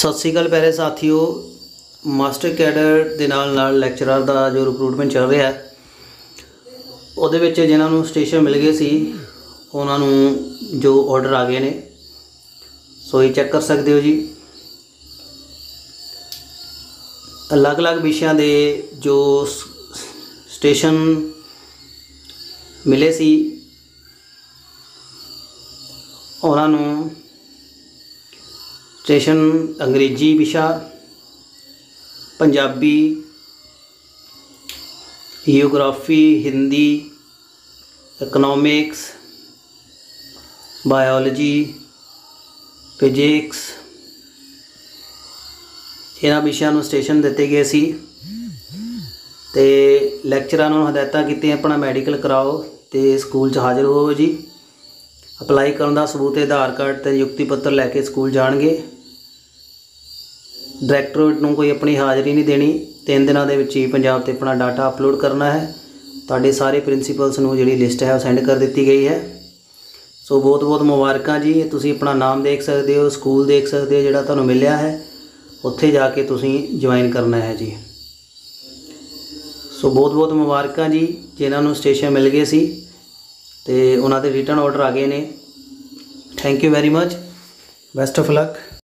सत श्री अकाल प्यारे साथियों। मास्टर कैडर ਦੇ ਨਾਲ ਲੈਕਚਰਰ ਦਾ ਜੋ ਰਿਕਰੂਟਮੈਂਟ ਚੱਲ ਰਿਹਾ ਹੈ ਉਹਦੇ ਵਿੱਚ ਜਿਨ੍ਹਾਂ ਨੂੰ ਸਟੇਸ਼ਨ ਮਿਲ ਗਏ ਸੀ ਉਹਨਾਂ ਨੂੰ ਜੋ ਆਰਡਰ ਆ ਗਏ ਨੇ ਸੋ ਇਹ ਚੈੱਕ ਕਰ ਸਕਦੇ ਹੋ ਜੀ। ਅਲੱਗ-ਅਲੱਗ ਵਿਸ਼ਿਆਂ ਦੇ ਜੋ ਸਟੇਸ਼ਨ ਮਿਲੇ ਸੀ ਉਹਨਾਂ ਨੂੰ स्टेशन अंग्रेजी विशा, Punjabi, geography, Hindi, economics, biology, physics इन्हां विषयां नूं स्टेशन दिते गए सी ते लैक्चरां नूं हदायतां कीतियां अपना मैडिकल कराओ ते स्कूल च हाज़र होवो जी। अप्लाई करन दा सबूत आधार कार्ड ते नियुक्ति पत्र लैके स्कूल जाणगे। डायरैक्टरेट नूं कोई अपनी हाज़री नहीं देनी। 3 दिनों के विच ही पंजाब ते अपना डाटा अपलोड करना है। तुहाडे सारे प्रिंसीपल्स नूं जिहड़ी लिस्ट है वो सेंड कर दी गई है। सो बहुत बहुत मुबारकां जी। तुसीं अपना नाम देख सकते हो, स्कूल देख सकते हो जिहड़ा तुहानूं मिलिया है, उत्थे जाके तुसीं ज्वाइन करना है जी। सो बहुत बहुत मुबारकां जी जिन्हां नूं स्टेशन मिल गए सी ते उन्हां दे रिटर्न ऑर्डर आ गए ने। Thank you very much. Best of luck.